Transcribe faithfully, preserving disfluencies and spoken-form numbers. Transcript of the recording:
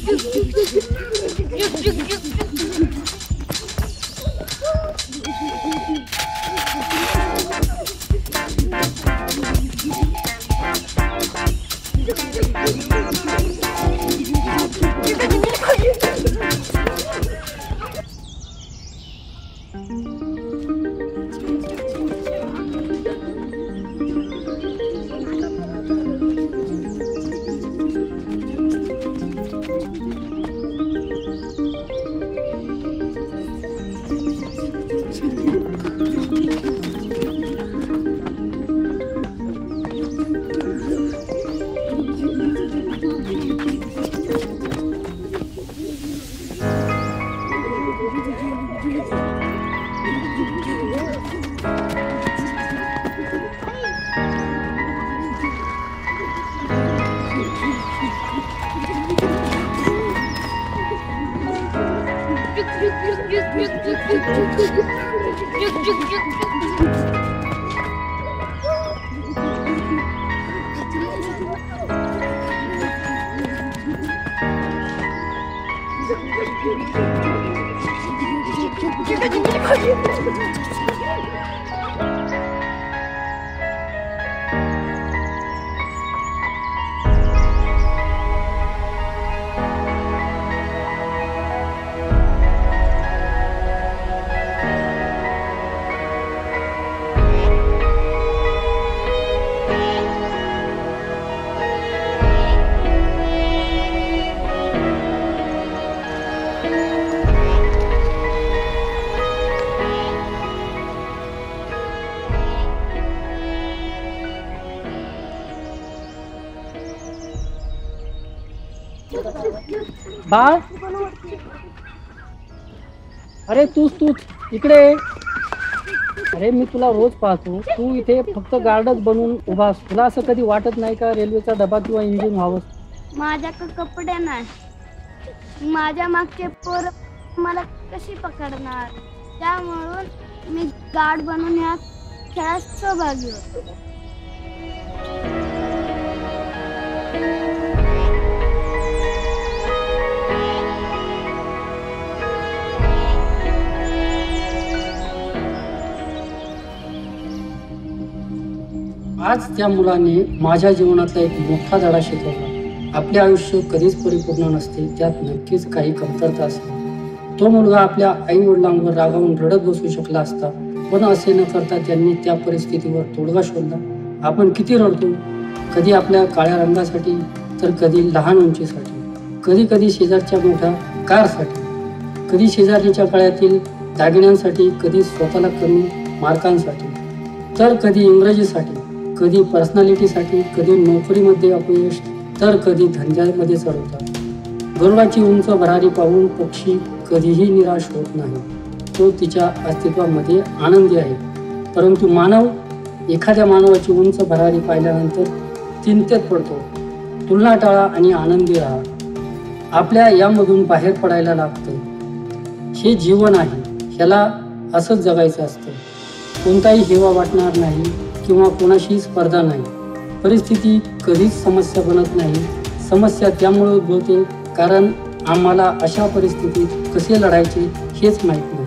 बाळ, अरे तूच तूच इकडे. अरे मी तुला रोज पाहतो, तू इथे फक्त गार्डच बनवून उभा असतो. तुला असं कधी वाटत नाही का रेल्वेचा डबा किंवा इंजिन व्हावं? माझ्याकडे कपडे नाही, माझ्या मागचे पोर मला कशी पकडणार? त्यामुळे मी गार्ड बनून या खेळात सहभागी होतो. आज त्या मुलाने माझ्या जीवनातला एक मोठा धडा शिकवला. आपले आयुष्य कधीच परिपूर्ण नसते, त्यात नक्कीच काही कमतरता असते. तो मुलगा आपल्या आई वडिलांवर रागावून रडत बसू शकला असता, पण असे न करता त्यांनी त्या परिस्थितीवर तोडगा शोधला. आपण किती रडतो, कधी आपल्या काळ्या रंगासाठी, तर कधी लहान उंचीसाठी, कधी कधी शेजारच्या मोठ्या कारसाठी, कधी शेजारीच्या काळातील दागिन्यांसाठी, कधी स्वतःला कमी मार्कांसाठी, तर कधी इंग्रजीसाठी, कधी पर्सनॅलिटीसाठी, कधी नोकरीमध्ये अपयश, तर कधी धंद्यामध्ये चढवतात. गरुडाची उंच भरारी पाहून पक्षी कधीही निराश होत नाही. तो तिच्या अस्तित्वामध्ये आनंदी आहे. परंतु मानव एखाद्या मानवाची उंच भरारी पाहिल्यानंतर चिंतेत पडतो. तुलना टाळा आणि आनंदी राहा. आपल्या यामधून बाहेर पडायला लागते. हे जीवन आहे, ह्याला असंच जगायचं असतं. कोणताही हेवा वाटणार नाही किंवा कोणाशी स्पर्धा नाही. परिस्थिती कधीच समस्या बनत नाही. समस्या त्यामुळे उद्भवते कारण आम्हाला अशा परिस्थितीत कसे लढायचे हेच माहीत नाही.